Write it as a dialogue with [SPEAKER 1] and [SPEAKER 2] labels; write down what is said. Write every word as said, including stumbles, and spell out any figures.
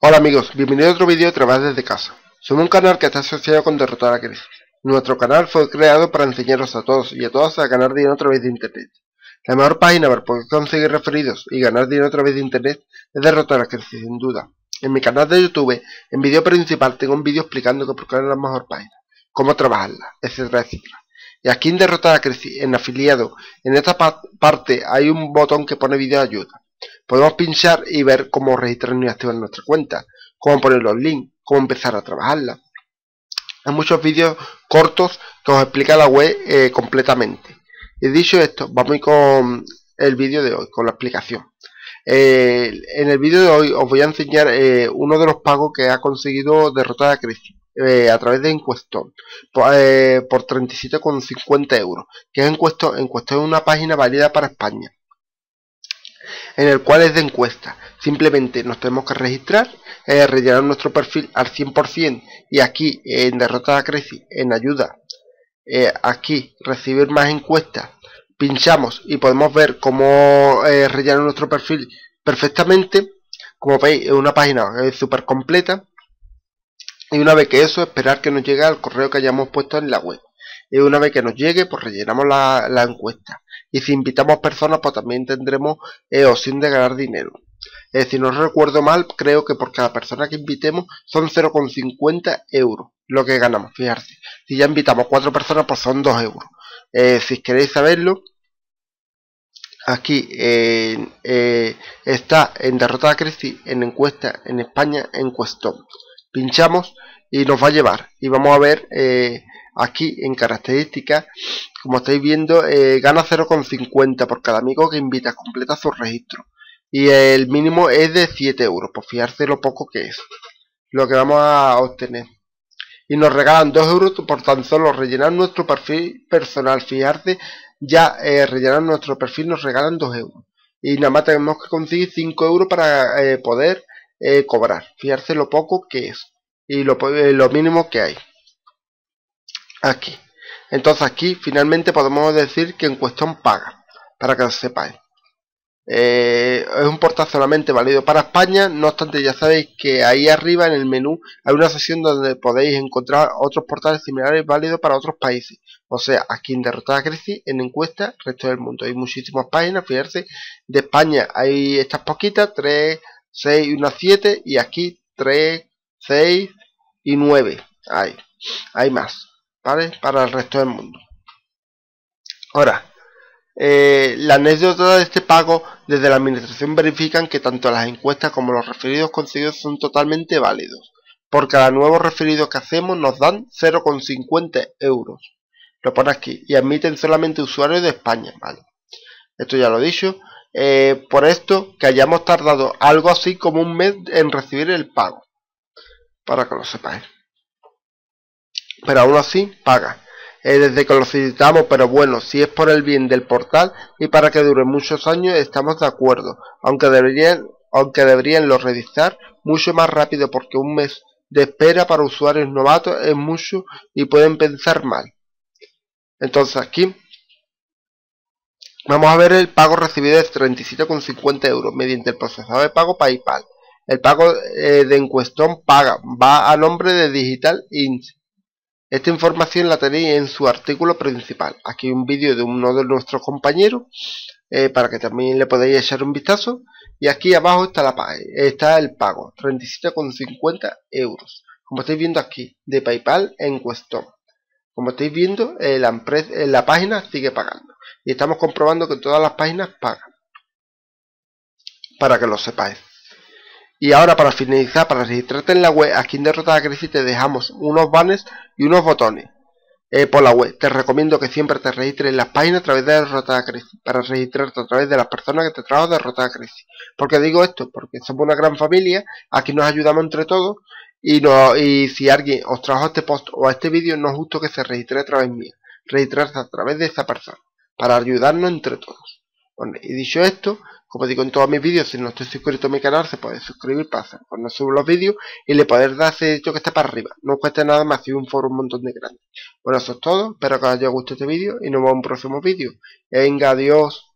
[SPEAKER 1] Hola amigos, bienvenidos a otro vídeo de Trabajar desde casa. Somos un canal que está asociado con Derrotar a la Crisis. Nuestro canal fue creado para enseñaros a todos y a todas a ganar dinero a través de internet. La mejor página para poder conseguir referidos y ganar dinero a través de internet es Derrotar a la Crisis, sin duda. En mi canal de YouTube, en vídeo principal, tengo un vídeo explicando que por qué es la mejor página, cómo trabajarla, etcétera, etcétera. Y aquí en Derrotar a la Crisis, en afiliado, en esta pa parte hay un botón que pone vídeo de ayuda. Podemos pinchar y ver cómo registrarnos y activar nuestra cuenta, cómo poner los links, cómo empezar a trabajarla. Hay muchos vídeos cortos que os explica la web eh, completamente. Y dicho esto, vamos a ir con el vídeo de hoy, con la explicación. Eh, en el vídeo de hoy os voy a enseñar eh, uno de los pagos que ha conseguido Derrotar a la Crisis eh, a través de Encuestón por, eh, por treinta y siete con cincuenta euros, que es Encuestón. Encuestón es una página válida para España, en el cual es de encuesta. Simplemente nos tenemos que registrar, eh, rellenar nuestro perfil al cien por cien y aquí eh, en Derrotar a la Crisis, en ayuda, eh, aquí recibir más encuestas, pinchamos y podemos ver cómo eh, rellenar nuestro perfil perfectamente. Como veis, es una página eh, súper completa, y una vez que eso, esperar que nos llegue al correo que hayamos puesto en la web. Y una vez que nos llegue, pues rellenamos la, la encuesta. Y si invitamos personas, pues también tendremos eh, opción de ganar dinero. Eh, si no recuerdo mal, creo que por cada persona que invitemos son cero coma cincuenta euros lo que ganamos. Fijarse, si ya invitamos cuatro personas, pues son dos euros. Eh, si queréis saberlo, aquí eh, eh, está en Derrotar a la Crisis, en encuesta en España, Encuestón. Pinchamos y nos va a llevar. Y vamos a ver eh, aquí en características, como estáis viendo, eh, gana cero coma cincuenta por cada amigo que invita, completa su registro. Y el mínimo es de siete euros, por fijarse lo poco que es lo que vamos a obtener. Y nos regalan dos euros por tan solo rellenar nuestro perfil personal. Fijarse, ya eh, rellenar nuestro perfil nos regalan dos euros. Y nada más tenemos que conseguir cinco euros para eh, poder eh, cobrar. Fijarse lo poco que es y lo, eh, lo mínimo que hay aquí. Entonces aquí finalmente podemos decir que Encuestón paga, para que lo sepáis. Eh, es un portal solamente válido para España. No obstante, ya sabéis que ahí arriba en el menú hay una sección donde podéis encontrar otros portales similares válidos para otros países. O sea, aquí en Derrotar a la Crisis, en encuesta, resto del mundo. Hay muchísimas páginas, fijarse. De España hay estas poquitas, tres, seis y una siete. Y aquí tres, seis y nueve. Hay, hay más, ¿vale? Para el resto del mundo. Ahora, Eh, la anécdota de este pago, desde la administración verifican que tanto las encuestas como los referidos conseguidos son totalmente válidos. Por cada nuevo referido que hacemos nos dan cero coma cincuenta euros. Lo pone aquí. Y admiten solamente usuarios de España, ¿vale? Esto ya lo he dicho. Eh, por esto que hayamos tardado algo así como un mes en recibir el pago, para que lo sepáis. Pero aún así paga. Eh, desde que lo solicitamos, pero bueno, si es por el bien del portal y para que dure muchos años, estamos de acuerdo, aunque deberían, aunque deberían lo realizar mucho más rápido, porque un mes de espera para usuarios novatos es mucho y pueden pensar mal. Entonces aquí vamos a ver el pago recibido de treinta y siete coma cincuenta euros mediante el procesador de pago PayPal. El pago eh, de Encuestón paga, va a nombre de Digital Inc. Esta información la tenéis en su artículo principal. Aquí hay un vídeo de uno de nuestros compañeros eh, para que también le podáis echar un vistazo. Y aquí abajo está, la, está el pago, treinta y siete coma cincuenta euros. Como estáis viendo aquí, de PayPal en Encuestón. Como estáis viendo, eh, la, empresa, eh, la página sigue pagando. Y estamos comprobando que todas las páginas pagan. Para que lo sepáis. Y ahora, para finalizar, para registrarte en la web, aquí en Derrotar a la Crisis te dejamos unos banners y unos botones eh, por la web. Te recomiendo que siempre te registres en las páginas a través de Derrotar a la Crisis, para registrarte a través de las personas que te trajo Derrotar a la Crisis. ¿Por qué digo esto? Porque somos una gran familia, aquí nos ayudamos entre todos, y, no, y si alguien os trajo este post o a este vídeo, no es justo que se registre a través mía. Registrarse a través de esa persona, para ayudarnos entre todos. Bueno, y dicho esto, como digo en todos mis vídeos, si no estáis suscrito a mi canal, se puede suscribir para hacer cuando subo los vídeos y le podéis dar ese dicho que está para arriba. No os cuesta nada más, si un foro un montón de grande. Bueno, eso es todo. Espero que os haya gustado este vídeo y nos vemos en un próximo vídeo. Venga, adiós.